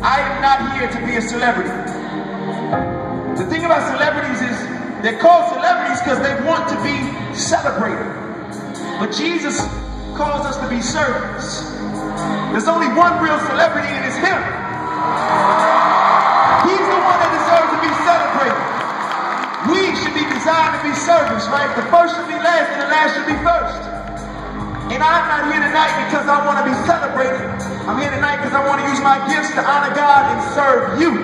I am not here to be a celebrity. The thing about celebrities is they're called celebrities because they want to be celebrated. But Jesus calls us to be servants. There's only one real celebrity, and it's him. He's the one that deserves to be celebrated. We should be designed to be servants, right? The first should be last, and the last should be first. And I'm not here tonight because I want to be celebrated. I'm here tonight because I want to use my gifts to honor God and serve you.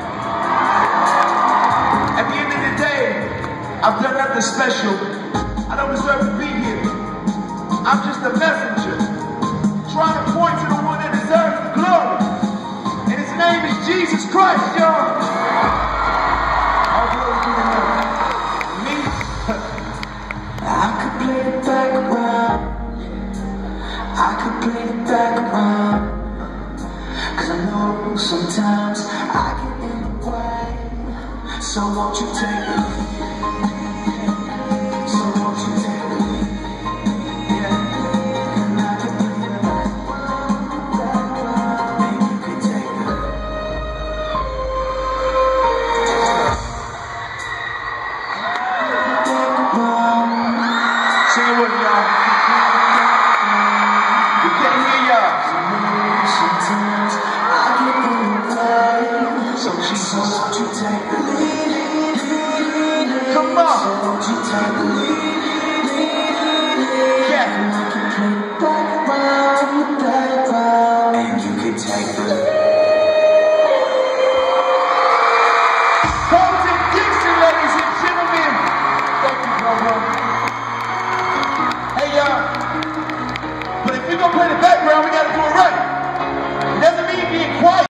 At the end of the day, I've done nothing special. I don't deserve to be here. I'm just a messenger, trying to point to the one that deserves the glory. And his name is Jesus Christ, y'all. All glory to the Lord. Me, I could play the background. I could play the background. Cause I know sometimes I get in the way. So won't you take the lead? So won't you take the lead? Come on. And you can take the Colton Dixon, ladies and gentlemen. Thank you, brother. Hey, y'all. But if we're going to play the background, we got to do it right. It doesn't mean being quiet.